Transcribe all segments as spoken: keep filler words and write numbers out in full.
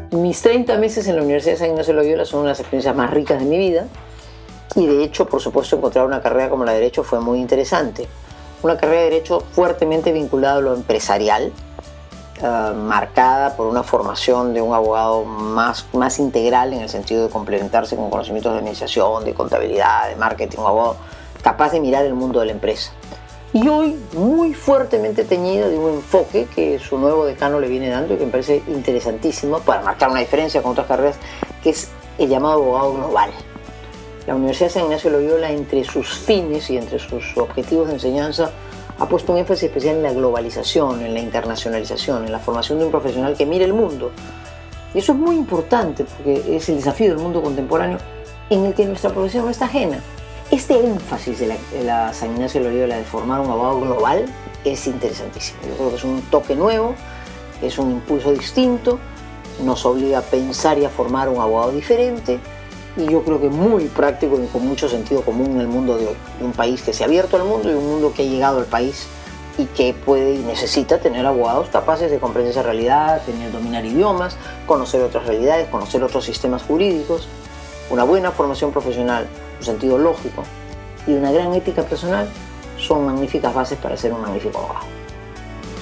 Mis treinta meses en la Universidad de San Ignacio de Loyola son una de las experiencias más ricas de mi vida y de hecho, por supuesto, encontrar una carrera como la de Derecho fue muy interesante. Una carrera de Derecho fuertemente vinculada a lo empresarial, uh, marcada por una formación de un abogado más, más integral en el sentido de complementarse con conocimientos de administración, de contabilidad, de marketing, un abogado capaz de mirar el mundo de la empresa. Y hoy muy fuertemente teñida de un enfoque que su nuevo decano le viene dando y que me parece interesantísimo para marcar una diferencia con otras carreras, que es el llamado abogado global. La Universidad de San Ignacio de Loyola, entre sus fines y entre sus objetivos de enseñanza, ha puesto un énfasis especial en la globalización, en la internacionalización, en la formación de un profesional que mire el mundo. Y eso es muy importante porque es el desafío del mundo contemporáneo en el que nuestra profesión no está ajena. Este énfasis de la, de la San Ignacio de Loyola de formar un abogado global es interesantísimo. Yo creo que es un toque nuevo, es un impulso distinto, nos obliga a pensar y a formar un abogado diferente y yo creo que muy práctico y con mucho sentido común en el mundo de hoy. De un país que se ha abierto al mundo y un mundo que ha llegado al país y que puede y necesita tener abogados capaces de comprender esa realidad, tener, dominar idiomas, conocer otras realidades, conocer otros sistemas jurídicos, una buena formación profesional, un sentido lógico y una gran ética personal son magníficas bases para ser un magnífico abogado.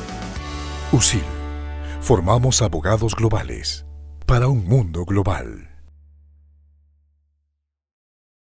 U S I L. Formamos abogados globales para un mundo global.